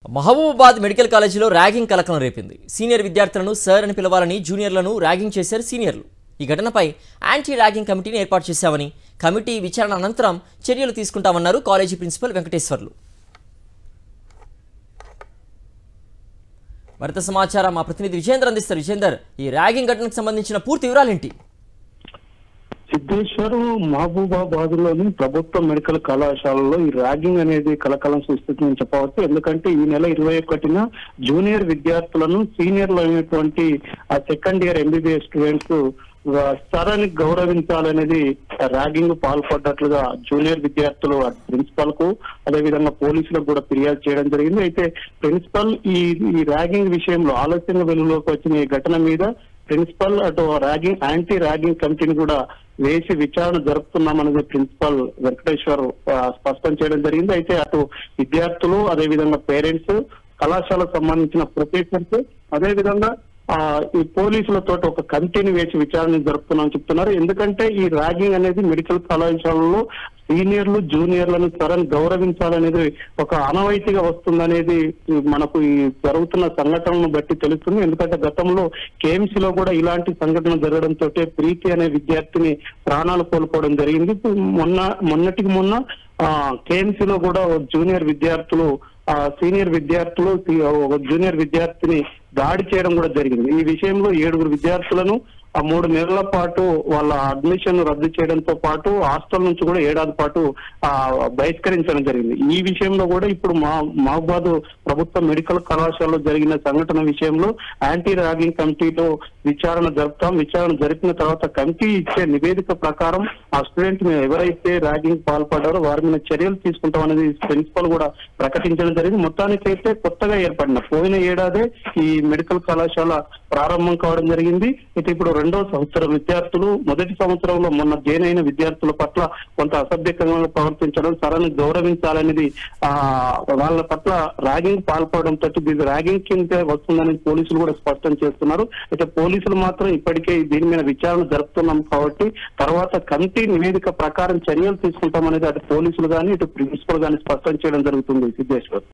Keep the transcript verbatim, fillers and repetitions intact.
Mahabubabad medical కాలేజీలో ragging కలకలం రేపింది. సీనియర్ విద్యార్థులను సర్ అని పిలవాలని జూనియర్లను ర్యాగింగ్ చేశారు సీనియర్లు. ఈ ఘటనపై యాంటీ ర్యాగింగ్ కమిటీని ఏర్పాటు చేశామని, కమిటీ విచారణ అనంతరం చర్యలు తీసుకుంటామన్నారు కాలేజీ ప్రిన్సిపల్ వెంకటేశ్వర్లు. మరింత సమాచారం మా ప్రతినిధి విజేందర్ అందిస్తారు. విజేందర్, ఈ ర్యాగింగ్ ఘటనకు సంబంధించిన పూర్తి వివరాలేంటి? సిద్ధేశ్వర్ మహబూబాబాద్ లోని ప్రభుత్వ మెడికల్ కళాశాలలో ఈ ర్యాగింగ్ అనేది కలకలం సృష్టించిందని చెప్పవచ్చు. ఎందుకంటే ఈ నెల ఇరవై ఒకటిన జూనియర్ విద్యార్థులను సీనియర్లు అయినటువంటి ఆ సెకండ్ ఇయర్ ఎంబీబీఎస్ స్టూడెంట్స్ స్థానాన్ని గౌరవించాలనేది ర్యాగింగ్ పాల్పడ్డట్లుగా జూనియర్ విద్యార్థులు ప్రిన్సిపల్ కు అదేవిధంగా పోలీసులకు కూడా ఫిర్యాదు చేయడం జరిగింది. అయితే ప్రిన్సిపల్ ఈ ఈ ర్యాగింగ్ విషయంలో ఆలస్యంగా వెలుగులోకి వచ్చిన ఈ ఘటన మీద ప్రిన్సిపల్ అటు ర్యాగింగ్ యాంటీ ర్యాగింగ్ కమిటీని కూడా వేసి విచారణ జరుపుతున్నామనేది ప్రిన్సిపల్ వెంకటేశ్వర్ స్పష్టం చేయడం జరిగింది. అయితే అటు విద్యార్థులు అదేవిధంగా పేరెంట్స్, కళాశాలకు సంబంధించిన ప్రొఫెసర్స్ అదేవిధంగా ఆ ఈ పోలీసులతో ఒక కమిటీని వేసి విచారణ జరుపుతున్నామని చెప్తున్నారు. ఎందుకంటే ఈ ర్యాగింగ్ అనేది మెడికల్ కళాశాలలో సీనియర్లు జూనియర్లను సరని గౌరవించాలనేది ఒక ఆనవాయితీగా వస్తుందనేది మనకు ఈ జరుగుతున్న సంఘటనను బట్టి తెలుస్తుంది. ఎందుకంటే గతంలో కేఎంసీలో కూడా ఇలాంటి సంఘటన జరగడంతో ప్రీతి అనే విద్యార్థిని ప్రాణాలు కోల్పోవడం జరిగింది. మొన్న మొన్నటికి మొన్న ఆ కేఎంసీలో కూడా జూనియర్ విద్యార్థులు ఆ సీనియర్ విద్యార్థులు జూనియర్ విద్యార్థిని దాడి చేయడం కూడా జరిగింది. ఈ విషయంలో ఏడుగురు విద్యార్థులను ఆ మూడు నెలల పాటు వాళ్ళ అడ్మిషన్ రద్దు చేయడంతో పాటు హాస్టల్ నుంచి కూడా ఏడాది పాటు ఆ బహిష్కరించడం జరిగింది. ఈ విషయంలో కూడా ఇప్పుడు మా మహబూబాబాద్ ప్రభుత్వ మెడికల్ కళాశాలలో జరిగిన సంఘటన విషయంలో యాంటీ ర్యాగింగ్ కమిటీలో విచారణ జరుపుతాం. విచారణ జరిపిన తర్వాత కమిటీ ఇచ్చే నివేదిక ప్రకారం ఆ స్టూడెంట్ మీద ఎవరైతే ర్యాగింగ్ పాల్పడ్డారో వారి మీద చర్యలు తీసుకుంటాం అనేది ప్రిన్సిపల్ కూడా ప్రకటించడం జరిగింది. మొత్తానికైతే కొత్తగా ఏర్పడిన పోయిన ఏడాదే ఈ మెడికల్ కళాశాల ప్రారంభం కావడం జరిగింది. అయితే ఇప్పుడు రెండో సంవత్సరం విద్యార్థులు మొదటి సంవత్సరంలో మొన్న జాయిన్ అయిన విద్యార్థుల పట్ల కొంత అసభ్యకంగా ప్రవర్తించడం, సరని గౌరవించాలనేది ఆ వాళ్ళ పట్ల ర్యాగింగ్ పాల్పడడంతో ఇది ర్యాగింగ్ కింద వస్తుందని పోలీసులు కూడా స్పష్టం చేస్తున్నారు. అయితే పోలీసులు మాత్రం ఇప్పటికే దీని మీద విచారణ జరుపుతున్నాం కాబట్టి తర్వాత కమిటీ నివేదిక ప్రకారం చర్యలు తీసుకుంటామనేది అటు పోలీసులు కానీ ఇటు ప్రిన్సిపల్ కానీ స్పష్టం చేయడం జరుగుతుంది. సిద్ధేశ్వర్.